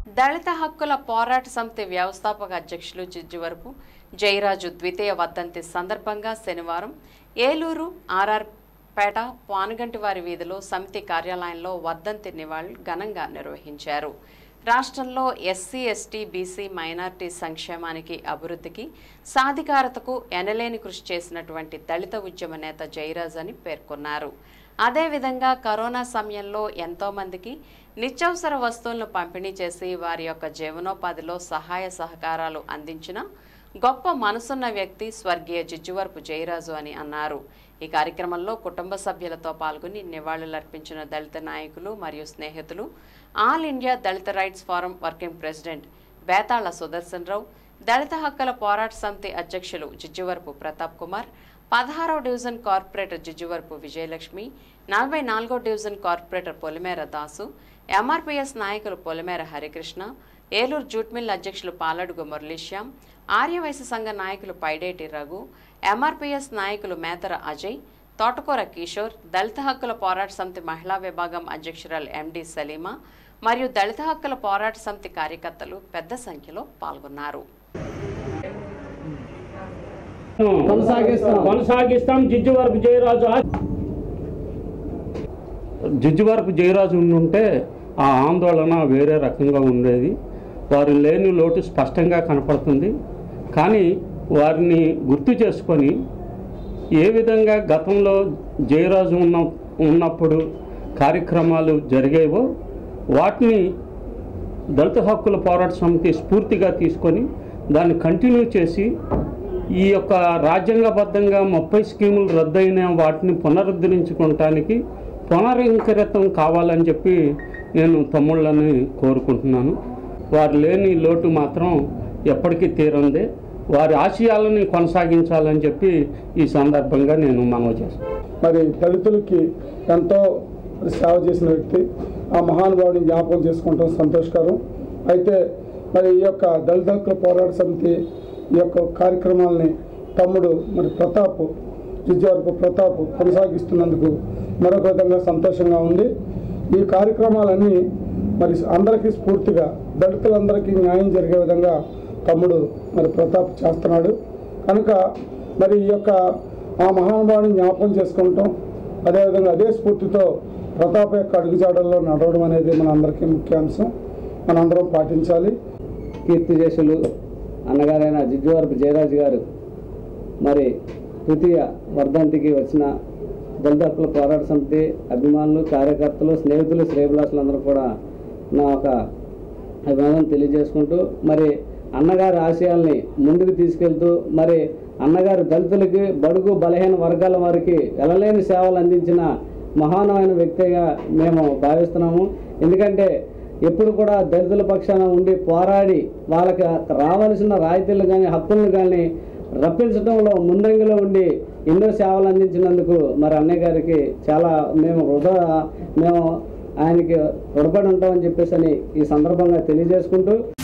దళిత హక్కుల పోరాట సమితి వ్యవస్థాపక అధ్యక్షులు జిజ్జువరపు జయరాజు ద్వితీయ వర్ధంతి సందర్భంగా శనివారం ఏలూరు ఆర్ఆర్ పేట పానుగంటివారి వీధిలో సమితి కార్యాలయంలో వర్ధంతి నివాళులు ఘనంగా నిర్వహించారు. రాష్ట్రంలో ఎస్సీ ఎస్టీ బీసీ మైనారిటీ సంక్షేమానికి అభివృద్ధికి సాధికారతకు ఎనలేని కృషి చేసినటువంటి దళిత ఉద్యమ నేత జయరాజ్ అని పేర్కొన్నారు. అదేవిధంగా కరోనా సమయంలో ఎంతోమందికి నిత్యావసర వస్తువులను పంపిణీ చేసి వారి యొక్క జీవనోపాధిలో సహాయ సహకారాలు అందించిన గొప్ప మనసున్న వ్యక్తి స్వర్గీయ జిజ్జువరపు జయరాజు అని అన్నారు. ఈ కార్యక్రమంలో కుటుంబ సభ్యులతో పాల్గొని నివాళులర్పించిన దళిత నాయకులు మరియు స్నేహితులు all India Dalit rights forum working president Betala Sudarshan Rao, దళిత హక్కుల పోరాట సమితి అధ్యక్షులు జిజ్జువరపు ప్రతాప్ కుమార్, 16వ డివిజన్ కార్పొరేటర్ జిజ్జువరపు విజయలక్ష్మి, 44వ division corporator Polimera Dasu, MRPS నాయకులు పొలిమేర హరికృష్ణ, ఏలూరు జూట్ మిల్ అధ్యక్షులు పాలడుగు మురళీశ్యామ్, ఆర్యవైశ్య సంఘ నాయకులు పైడేటి రఘు, ఎంఆర్పీఎస్ నాయకులు మేతర అజయ్, తోటకూర కిషోర్, దళిత హక్కుల పోరాట సమితి మహిళా విభాగం అధ్యక్షురాలు ఎండి సలీమా మరియు దళిత హక్కుల పోరాట సమితి కార్యకర్తలు పెద్ద సంఖ్యలో పాల్గొన్నారు. కొనసాగిస్తాం. జిజ్జువరపు జయరాజు ఉంటే ఆ ఆందోళన వేరే రకంగా ఉండేది. వారు లేని లోటు స్పష్టంగా కనపడుతుంది. కానీ వారిని గుర్తు చేసుకొని ఏ విధంగా గతంలో జయరాజు ఉన్నప్పుడు కార్యక్రమాలు జరిగేవో వాటిని దళిత హక్కుల పోరాట సమితి స్ఫూర్తిగా తీసుకొని దాన్ని కంటిన్యూ చేసి ఈ యొక్క రాజ్యాంగబద్ధంగా 30 స్కీములు రద్దయిన వాటిని పునరుద్ధరించుకోవటానికి పునరింకరితం కావాలని చెప్పి నేను తమ్ముళ్ళని కోరుకుంటున్నాను. వారు లేని లోటు మాత్రం ఎప్పటికీ తీరందే. వారి ఆశయాలని కొనసాగించాలని చెప్పి ఈ సందర్భంగా నేను మనవి చేస్తాను. మరి దళితులకి ఎంతో సేవ చేసిన వ్యక్తి, ఆ మహానుభావుని జ్ఞాపకం చేసుకుంటాం సంతోషకరం. అయితే మరి ఈ యొక్క దళిత హక్కుల పోరాట సమితి ఈ యొక్క కార్యక్రమాలని తమ్ముడు మరి జిజ్జువరపు ప్రతాప్ కొనసాగిస్తున్నందుకు మరొక విధంగా సంతోషంగా ఉంది. ఈ కార్యక్రమాలన్నీ మరి అందరికీ స్ఫూర్తిగా దళితులందరికీ న్యాయం జరిగే విధంగా తమ్ముడు మరి ప్రతాప్ చేస్తున్నాడు. కనుక మరి ఈ యొక్క ఆ మహానుభావుని జ్ఞాపకం చేసుకుంటాం, అదేవిధంగా అదే స్ఫూర్తితో ప్రతాప్ యొక్క అడుగుజాడల్లో నడవడం అనేది మన అందరికీ ముఖ్యాంశం. మనందరం పాటించాలి. కీర్తిశేషులు అన్నగారైన జిజ్జువరపు జయరాజు గారు మరి తృతీయ వర్ధంతికి వచ్చిన దళిత హక్కుల పోరాట సమితి అభిమానులు, కార్యకర్తలు, స్నేహితులు, శ్రేయభిలాషులందరూ కూడా నా ఒక అభిమానం తెలియజేసుకుంటూ మరి అన్నగారి ఆశయాల్ని ముందుకు తీసుకెళ్తూ మరి అన్నగారు దళితులకి, బడుగు బలహీన వర్గాల వారికి ఎలలేని సేవలు అందించిన మహానమైన వ్యక్తిగా మేము భావిస్తున్నాము. ఎందుకంటే ఎప్పుడు కూడా దళితుల పక్షాన ఉండి పోరాడి వాళ్ళకి రావాల్సిన రాయితీలు కానీ హక్కులను కానీ రప్పించడంలో ముందంగిలో ఉండి ఎన్నో సేవలు అందించినందుకు మరి అన్నయ్య గారికి చాలా మేము ఆయనకి రుణపడి ఉంటామని చెప్పేసి ఈ సందర్భంగా తెలియజేసుకుంటూ